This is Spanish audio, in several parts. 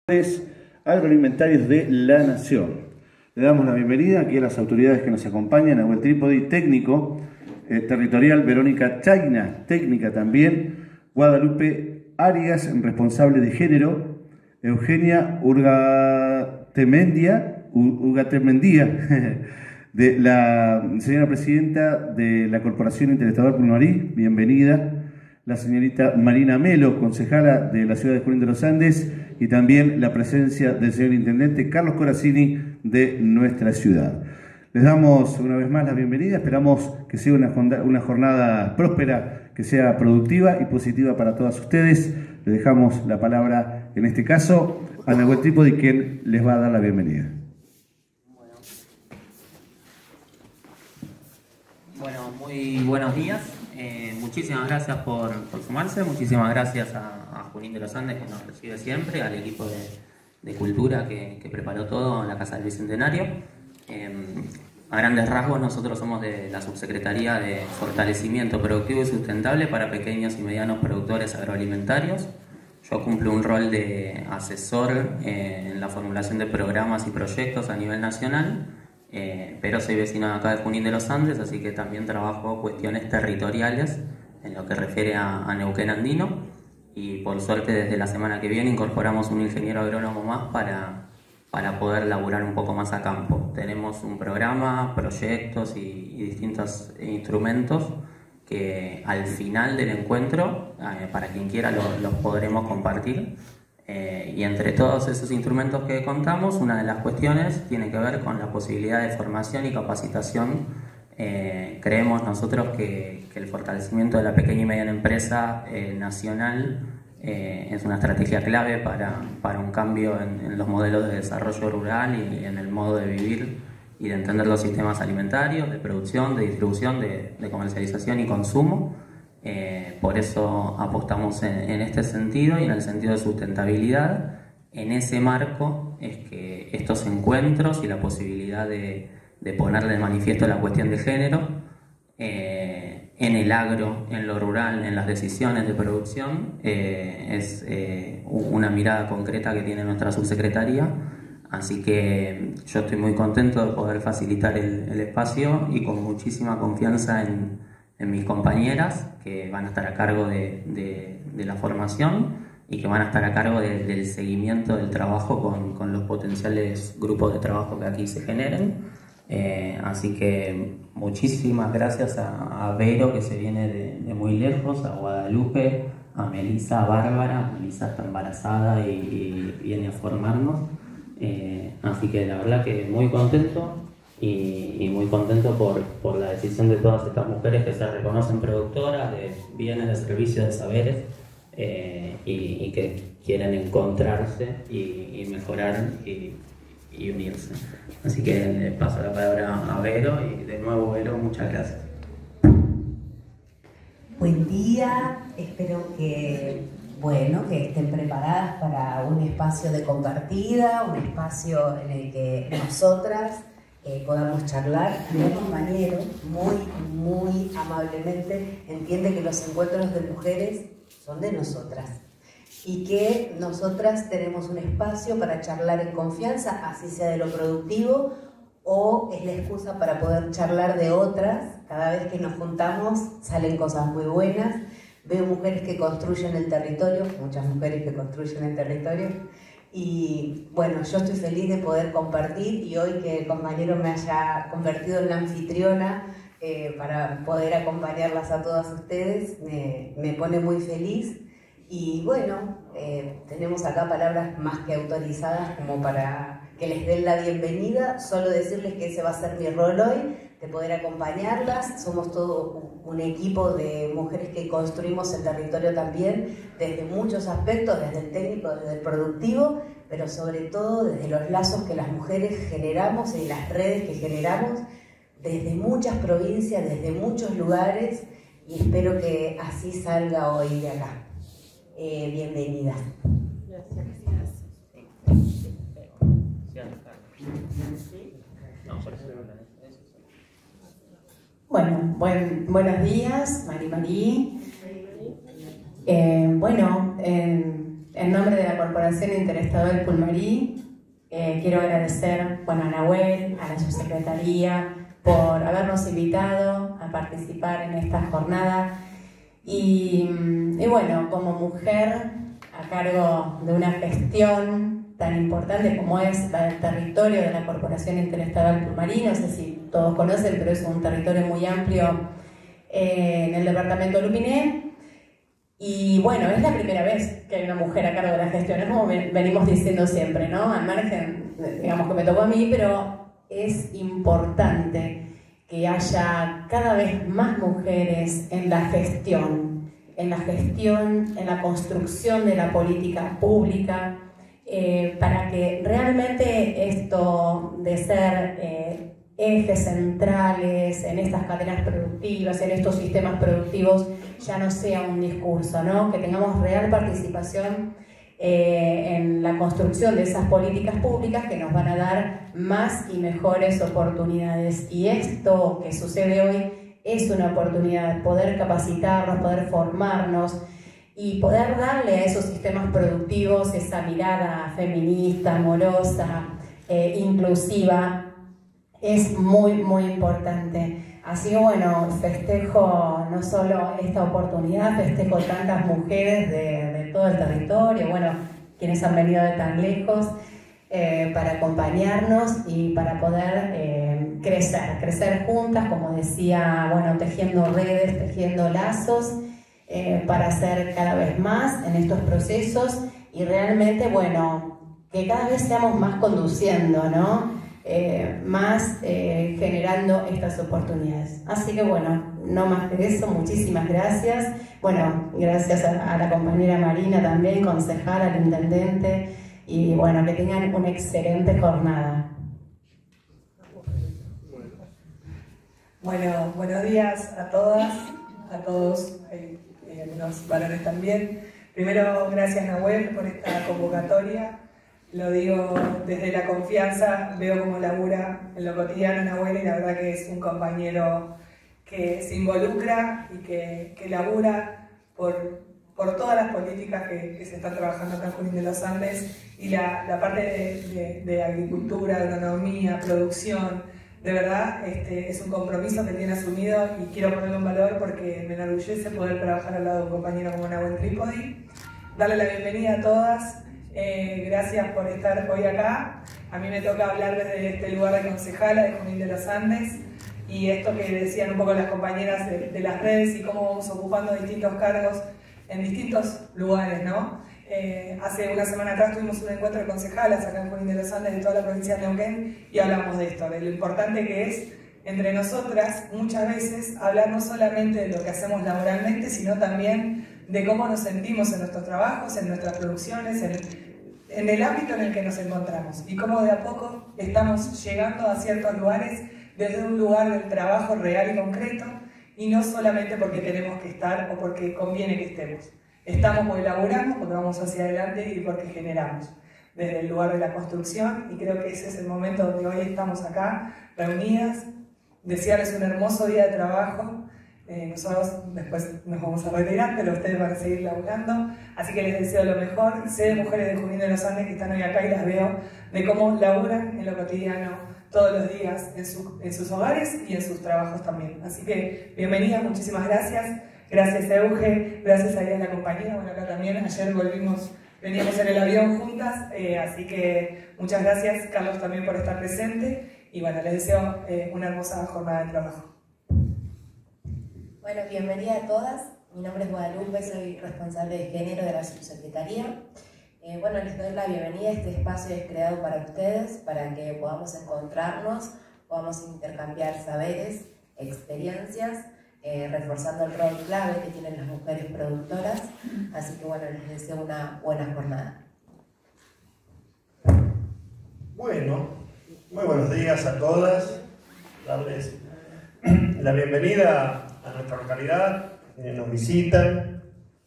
Agroalimentarios de la Nación. Le damos la bienvenida aquí a las autoridades que nos acompañan, a Nahuel Trípodi, técnico territorial, Verónica Chayna, técnica también, Guadalupe Arias, responsable de género, Eugenia Ugatemendía, de la señora presidenta de la Corporación Interestadal Punomarí, bienvenida, la señorita Marina Melo, concejala de la ciudad de Junín de los Andes, y también la presencia del señor intendente Carlos Corazzini de nuestra ciudad. Les damos una vez más la bienvenida, esperamos que sea una jornada próspera, que sea productiva y positiva para todas ustedes. Le dejamos la palabra, en este caso, a Nahuel Trípodi, quien les va a dar la bienvenida. Bueno, muy buenos días. Muchísimas gracias por sumarse, muchísimas gracias a Junín de los Andes, que nos recibe siempre, al equipo de Cultura que preparó todo en la Casa del Bicentenario. A grandes rasgos, nosotros somos de la Subsecretaría de Fortalecimiento Productivo y Sustentable para pequeños y medianos productores agroalimentarios. Yo cumplo un rol de asesor en la formulación de programas y proyectos a nivel nacional, pero soy vecino de acá de Junín de los Andes, así que también trabajo cuestiones territoriales en lo que refiere a Neuquén Andino, y por suerte desde la semana que viene incorporamos un ingeniero agrónomo más para poder laburar un poco más a campo. Tenemos un programa, proyectos y distintos instrumentos que al final del encuentro, para quien quiera, los podremos compartir. Y entre todos esos instrumentos que contamos, una de las cuestiones tiene que ver con la posibilidad de formación y capacitación. Creemos nosotros que el fortalecimiento de la pequeña y mediana empresa nacional es una estrategia clave para un cambio en los modelos de desarrollo rural y en el modo de vivir y de entender los sistemas alimentarios, de producción, de distribución, de comercialización y consumo. Por eso apostamos en este sentido y en el sentido de sustentabilidad. En ese marco es que estos encuentros y la posibilidad de ponerle de manifiesto la cuestión de género en el agro, en lo rural, en las decisiones de producción, es una mirada concreta que tiene nuestra subsecretaría. Así que yo estoy muy contento de poder facilitar el espacio y con muchísima confianza en mis compañeras, que van a estar a cargo de la formación y que van a estar a cargo del seguimiento del trabajo con los potenciales grupos de trabajo que aquí se generen. Así que muchísimas gracias a Vero, que se viene de muy lejos, a Guadalupe, a Melissa, a Bárbara. Melissa está embarazada y viene a formarnos. Así que la verdad que muy contento. Y muy contento por la decisión de todas estas mujeres que se reconocen productoras de bienes, de servicios, de saberes, y que quieren encontrarse y mejorar y unirse. Así que le paso la palabra a Vero, y de nuevo, Vero, muchas gracias. Buen día, espero que estén preparadas para un espacio de compartida, un espacio en el que nosotras podamos charlar. Mi compañero muy amablemente entiende que los encuentros de mujeres son de nosotras y que nosotras tenemos un espacio para charlar en confianza, así sea de lo productivo, o es la excusa para poder charlar de otras. Cada vez que nos juntamos salen cosas muy buenas. Veo mujeres que construyen el territorio, muchas mujeres que construyen el territorio. Y bueno, yo estoy feliz de poder compartir, y hoy que el compañero me haya convertido en la anfitriona para poder acompañarlas a todas ustedes, me pone muy feliz. Y bueno, tenemos acá palabras más que autorizadas como para que les den la bienvenida. Solo decirles que ese va a ser mi rol hoy, de poder acompañarlas. Somos todo un equipo de mujeres que construimos el territorio también, desde muchos aspectos, desde el técnico, desde el productivo, pero sobre todo desde los lazos que las mujeres generamos y las redes que generamos desde muchas provincias, desde muchos lugares, y espero que así salga hoy de acá. Bienvenidas. Bueno, buenos días, Marí. en nombre de la Corporación Interestadual Pulmarí, quiero agradecer a Nahuel, a la subsecretaría, por habernos invitado a participar en esta jornada. Y bueno, como mujer a cargo de una gestión tan importante como es la del territorio de la Corporación Interestadual Pulmarí, no sé si todos conocen, pero es un territorio muy amplio en el departamento de Lupiné. Y bueno, es la primera vez que hay una mujer a cargo de la gestión, es como venimos diciendo siempre, ¿no? Al margen, digamos que me tocó a mí, pero es importante que haya cada vez más mujeres en la gestión, en la construcción de la política pública, para que realmente esto de ser ejes centrales en estas cadenas productivas, en estos sistemas productivos, ya no sea un discurso, ¿no? Que tengamos real participación en la construcción de esas políticas públicas que nos van a dar más y mejores oportunidades. Y esto que sucede hoy es una oportunidad, poder capacitarnos, poder formarnos y poder darle a esos sistemas productivos esa mirada feminista, amorosa, inclusiva. Es muy, muy importante. Así que bueno, festejo no solo esta oportunidad, festejo tantas mujeres de todo el territorio, bueno, quienes han venido de tan lejos, para acompañarnos y para poder crecer juntas, como decía, bueno, tejiendo redes, tejiendo lazos, para hacer cada vez más en estos procesos y realmente, bueno, que cada vez seamos más conduciendo, ¿no? Más generando estas oportunidades. Así que bueno, no más que eso, muchísimas gracias. Bueno, gracias a la compañera Marina también, concejala, al intendente, y bueno, que tengan una excelente jornada. Bueno, buenos días a todas, a todos, hay algunos varones también. Primero, gracias Nahuel por esta convocatoria. Lo digo desde la confianza, veo cómo labura en lo cotidiano Nahuel y la verdad que es un compañero que se involucra y que labura por todas las políticas que se están trabajando acá en Junín de los Andes y la parte de agricultura, agronomía, producción. De verdad, es un compromiso que tiene asumido y quiero ponerlo en valor porque me enorgullece poder trabajar al lado de un compañero como Nahuel Trípodi. Darle la bienvenida a todas. Gracias por estar hoy acá. A mí me toca hablar desde este lugar de concejala de Junín de los Andes y esto que decían un poco las compañeras de las redes y cómo vamos ocupando distintos cargos en distintos lugares, ¿no? Hace una semana atrás tuvimos un encuentro de concejalas acá en Junín de los Andes de toda la provincia de Neuquén y hablamos de esto, de lo importante que es entre nosotras muchas veces hablar no solamente de lo que hacemos laboralmente, sino también de cómo nos sentimos en nuestros trabajos, en nuestras producciones, en el ámbito en el que nos encontramos y cómo de a poco estamos llegando a ciertos lugares desde un lugar del trabajo real y concreto y no solamente porque tenemos que estar o porque conviene que estemos. Estamos porque laburamos, porque vamos hacia adelante y porque generamos desde el lugar de la construcción y creo que ese es el momento donde hoy estamos acá reunidas, desearles un hermoso día de trabajo. Nosotros después nos vamos a retirar, pero ustedes van a seguir laburando, así que les deseo lo mejor. Sé de mujeres de Junín de los Andes que están hoy acá y las veo de cómo laburan en lo cotidiano todos los días en sus hogares y en sus trabajos también. Así que bienvenidas, muchísimas gracias. Gracias Euge, gracias a la compañera, bueno acá también, ayer veníamos en el avión juntas, así que muchas gracias Carlos también por estar presente y bueno, les deseo una hermosa jornada de trabajo. Bueno, bienvenida a todas. Mi nombre es Guadalupe, soy responsable de género de la subsecretaría. Bueno, les doy la bienvenida. Este espacio es creado para ustedes, para que podamos encontrarnos, podamos intercambiar saberes, experiencias, reforzando el rol clave que tienen las mujeres productoras. Así que bueno, les deseo una buena jornada. Bueno, muy buenos días a todas. Darles la bienvenida a nuestra localidad, nos visitan,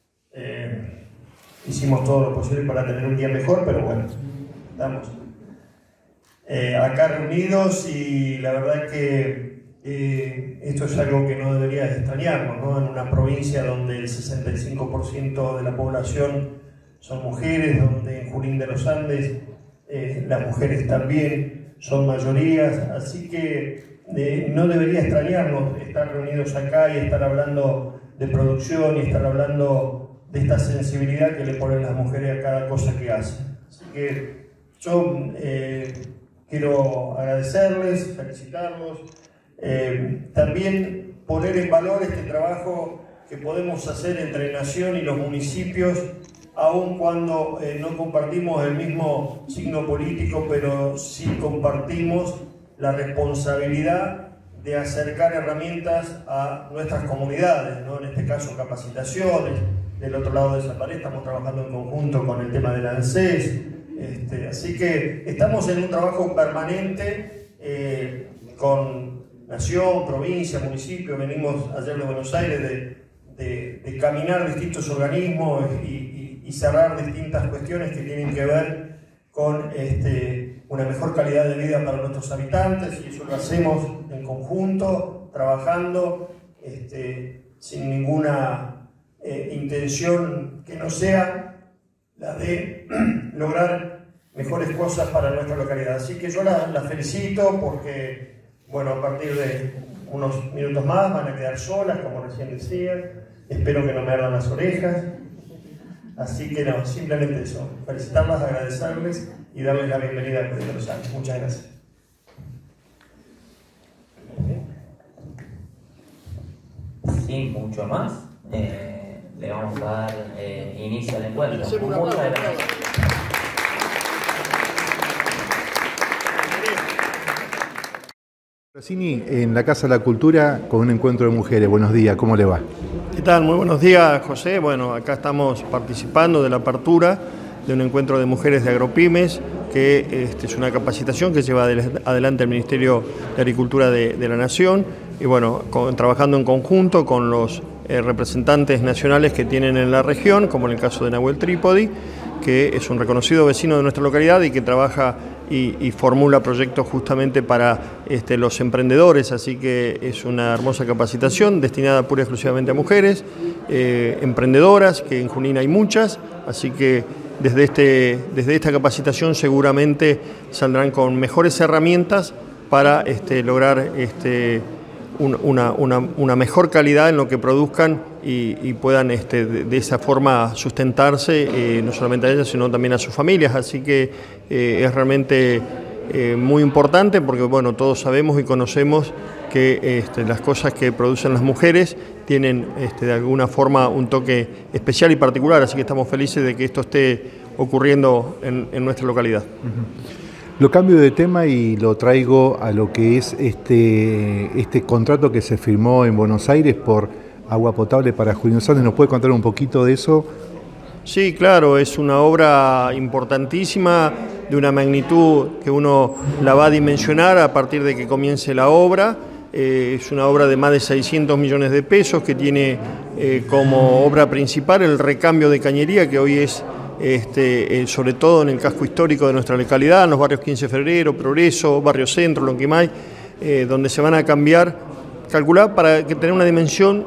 hicimos todo lo posible para tener un día mejor, pero bueno, estamos acá reunidos y la verdad es que esto es algo que no debería extrañarnos, ¿no? En una provincia donde el 65% de la población son mujeres, donde en Junín de los Andes las mujeres también son mayorías, así que no debería extrañarnos estar reunidos acá y estar hablando de producción y estar hablando de esta sensibilidad que le ponen las mujeres a cada cosa que hacen. Así que yo quiero agradecerles, felicitarlos, también poner en valor este trabajo que podemos hacer entre Nación y los municipios, aun cuando no compartimos el mismo signo político, pero sí compartimos la responsabilidad de acercar herramientas a nuestras comunidades, ¿no? En este caso capacitaciones. Del otro lado de esa pared estamos trabajando en conjunto con el tema del ANSES, así que estamos en un trabajo permanente con Nación, provincia, municipio. Venimos ayer de Buenos Aires de caminar distintos organismos y cerrar distintas cuestiones que tienen que ver con una mejor calidad de vida para nuestros habitantes, y eso lo hacemos en conjunto, trabajando sin ninguna intención que no sea la de lograr mejores cosas para nuestra localidad. Así que yo la felicito porque, bueno, a partir de unos minutos más van a quedar solas, como recién decía. Espero que no me ardan las orejas. Así que no, simplemente eso. Felicitarlas, agradecerles y darles la bienvenida al Junín de los Andes. Muchas gracias. Sin mucho más, le vamos a dar inicio al encuentro. Muchas gracias. Brasini, en la Casa de la Cultura con un encuentro de mujeres. Buenos días, ¿cómo le va? ¿Qué tal? Muy buenos días, José. Bueno, acá estamos participando de la apertura de un encuentro de mujeres de Agropymes, que es una capacitación que lleva adelante el Ministerio de Agricultura de la Nación, y bueno, trabajando en conjunto con los representantes nacionales que tienen en la región, como en el caso de Nahuel Trípodi, que es un reconocido vecino de nuestra localidad y que trabaja y formula proyectos justamente para los emprendedores, así que es una hermosa capacitación destinada pura y exclusivamente a mujeres emprendedoras, que en Junín hay muchas, así que desde esta capacitación seguramente saldrán con mejores herramientas para lograr una mejor calidad en lo que produzcan y puedan de esa forma sustentarse, no solamente a ellas, sino también a sus familias. Así que es realmente muy importante porque, bueno, todos sabemos y conocemos que las cosas que producen las mujeres tienen de alguna forma un toque especial y particular, así que estamos felices de que esto esté ocurriendo en nuestra localidad. Lo cambio de tema y lo traigo a lo que es este contrato que se firmó en Buenos Aires por agua potable para Junín de los Andes. ¿Nos puede contar un poquito de eso? Sí, claro, es una obra importantísima, de una magnitud que uno la va a dimensionar a partir de que comience la obra. Es una obra de más de 600 millones de pesos que tiene como obra principal el recambio de cañería, que hoy es sobre todo en el casco histórico de nuestra localidad, en los barrios 15 de Febrero, Progreso, Barrio Centro, Lonquimay, donde se van a cambiar. Calcular, para que tener una dimensión,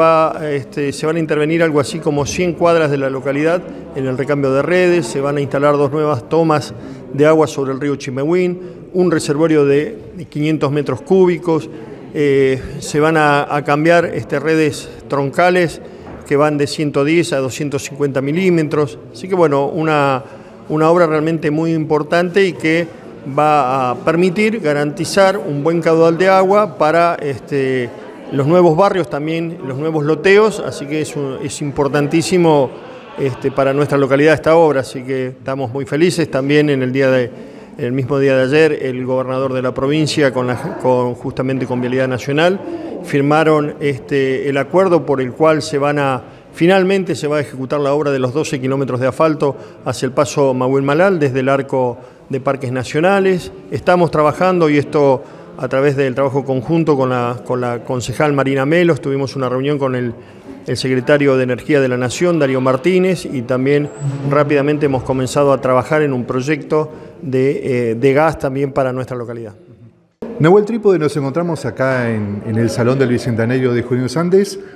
se van a intervenir algo así como 100 cuadras de la localidad en el recambio de redes, se van a instalar 2 nuevas tomas de agua sobre el río Chimehuín, un reservorio de 500 metros cúbicos, se van a cambiar redes troncales que van de 110 a 250 milímetros, así que bueno, una obra realmente muy importante y que va a permitir garantizar un buen caudal de agua para los nuevos barrios, también los nuevos loteos, así que es importantísimo para nuestra localidad esta obra, así que estamos muy felices. También en el mismo día de ayer, el gobernador de la provincia justamente con Vialidad Nacional firmaron el acuerdo por el cual finalmente se va a ejecutar la obra de los 12 kilómetros de asfalto hacia el paso Mahuel Malal desde el arco de Parques Nacionales. Estamos trabajando, y esto a través del trabajo conjunto con la concejal Marina Melo. Tuvimos una reunión con el secretario de Energía de la Nación, Darío Martínez, y también rápidamente hemos comenzado a trabajar en un proyecto de gas también para nuestra localidad. Nahuel Trípodi, nos encontramos acá en el Salón del Bicentenario de Junín de los Andes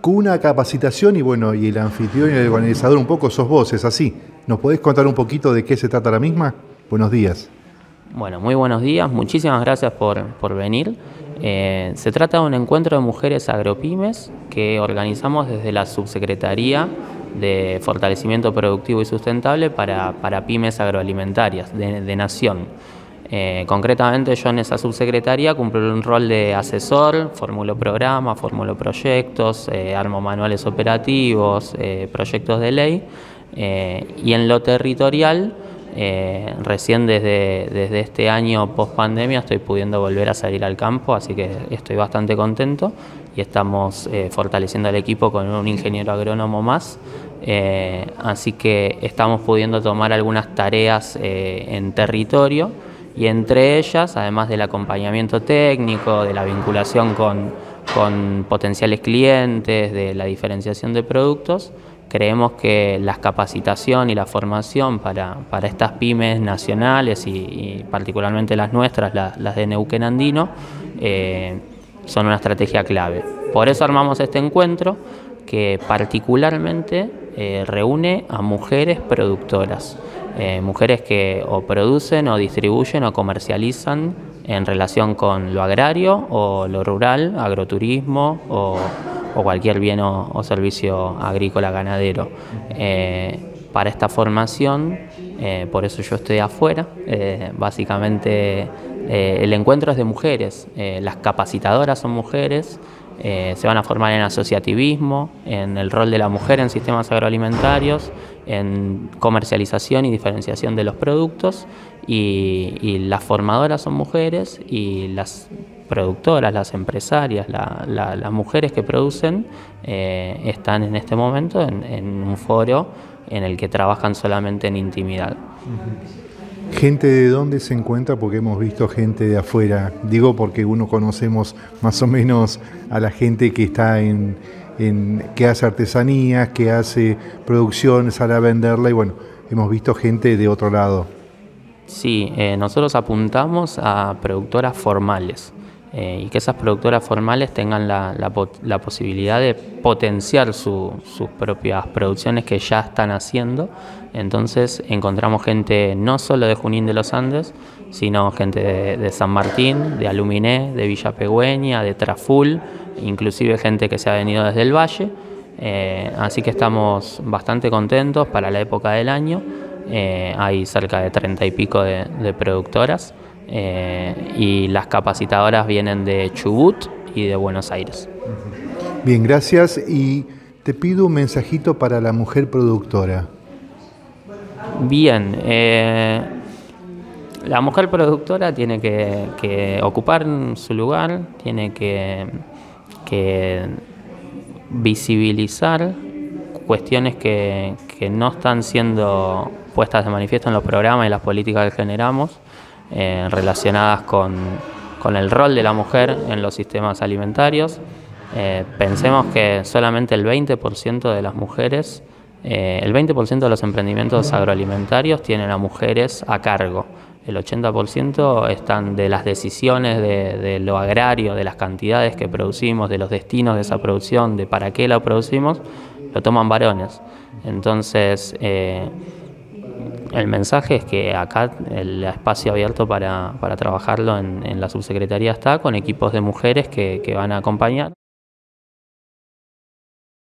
con una capacitación y bueno, y el anfitrión y el organizador un poco sos vos, ¿es así? ¿Nos podés contar un poquito de qué se trata la misma? Buenos días. Bueno, muy buenos días, muchísimas gracias por venir. Se trata de un encuentro de mujeres agropymes que organizamos desde la Subsecretaría de Fortalecimiento Productivo y Sustentable para pymes agroalimentarias de Nación. Concretamente yo en esa subsecretaría cumplo un rol de asesor, formulo programas, formulo proyectos, armo manuales operativos, proyectos de ley y en lo territorial recién desde este año post pandemia estoy pudiendo volver a salir al campo, así que estoy bastante contento y estamos fortaleciendo el equipo con un ingeniero agrónomo más, así que estamos pudiendo tomar algunas tareas en territorio y entre ellas, además del acompañamiento técnico, de la vinculación con potenciales clientes, de la diferenciación de productos, creemos que la capacitación y la formación para estas pymes nacionales y particularmente las nuestras, las de Neuquén Andino, son una estrategia clave. Por eso armamos este encuentro que particularmente reúne a mujeres productoras, mujeres que o producen o distribuyen o comercializan en relación con lo agrario o lo rural, agroturismo o cualquier bien o servicio agrícola ganadero. Para esta formación, por eso yo estoy afuera, básicamente el encuentro es de mujeres, las capacitadoras son mujeres, se van a formar en asociativismo, en el rol de la mujer en sistemas agroalimentarios, en comercialización y diferenciación de los productos y las formadoras son mujeres y las productoras, las empresarias, las mujeres que producen están en este momento en un foro en el que trabajan solamente en intimidad. ¿Gente de dónde se encuentra? Porque hemos visto gente de afuera. Digo porque uno conocemos más o menos a la gente que está que hace artesanías, que hace producción, sale a venderla y bueno, hemos visto gente de otro lado. Sí, nosotros apuntamos a productoras formales y que esas productoras formales tengan la posibilidad de potenciar sus propias producciones que ya están haciendo. Entonces encontramos gente no solo de Junín de los Andes, sino gente de San Martín, de Aluminé, de Villa Pegüeña, de Traful, inclusive gente que se ha venido desde el Valle. Así que estamos bastante contentos para la época del año. Hay cerca de 30 y pico de productoras y las capacitadoras vienen de Chubut y de Buenos Aires. Bien, gracias. Y te pido un mensajito para la mujer productora. Bien, la mujer productora tiene que ocupar su lugar, tiene que visibilizar cuestiones que no están siendo puestas de manifiesto en los programas y las políticas que generamos relacionadas con el rol de la mujer en los sistemas alimentarios. Pensemos que solamente el 20% de las mujeres, el 20% de los emprendimientos agroalimentarios tienen a mujeres a cargo. El 80% están de las decisiones de lo agrario, de las cantidades que producimos, de los destinos de esa producción, de para qué la producimos, lo toman varones. Entonces, el mensaje es que acá el espacio abierto para trabajarlo en la subsecretaría está con equipos de mujeres que van a acompañar.